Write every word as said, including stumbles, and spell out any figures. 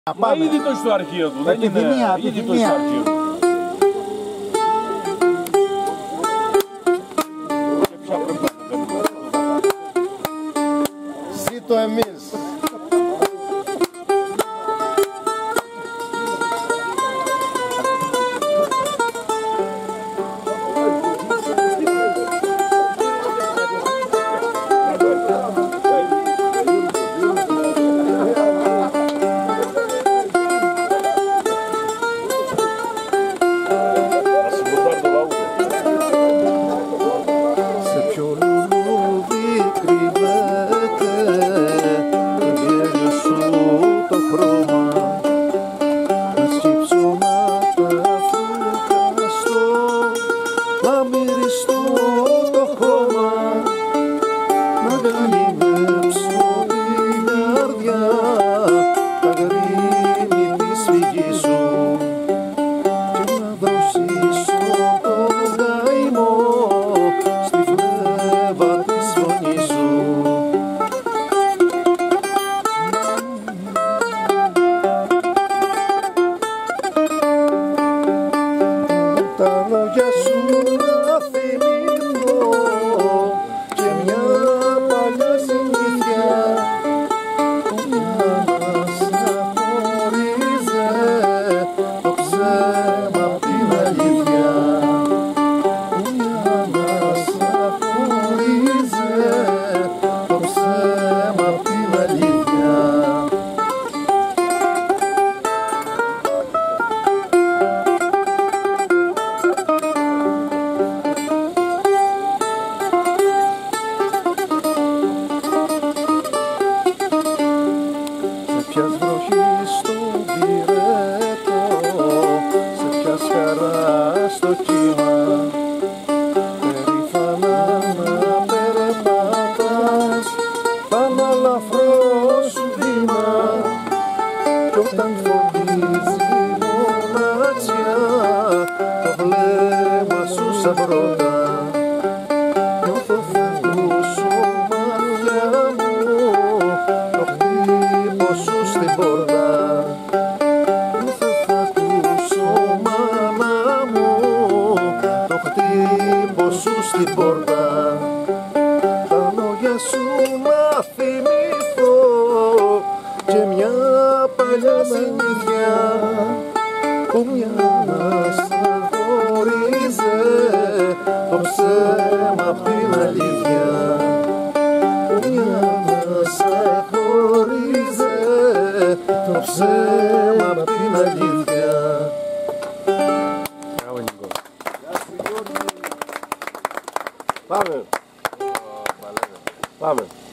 Μα ήδη το στο αρχείο του, δεν είναι, ήδη το στο αρχείο του. Ζήτω εμείς. Τα λόγια σου να θυμηθώ και μια παλιά συνήθεια που μια μας χωρίζε το ψέμα απ' την αλήθεια, που μια μας χωρίζε το ψέμα απ' την αλήθεια. Ποιας βροχή στο πυρέτο, σε ποιας χαρά στο κύμα, περήφανα να περπατάς πάνω αλαφρό σου βήμα, κι όταν φωτίζει η μοναξιά το βλέμμα σου σαν πρώτα, νιώθω φεγγούσου μάτια μου το χτύπο σου στην πόρτα. Νιώθω θα ακούσω μάνα μου το χτύπο σου στην πόρτα. Τα λόγια σου να θυμηθώ και μια παλιά συνήθεια που μια μας χωρίζε το ψέμα απ' την αλήθεια, που μια μας χωρίζε το ψέμα απ' την αλήθεια. Πάμε. Πάμε.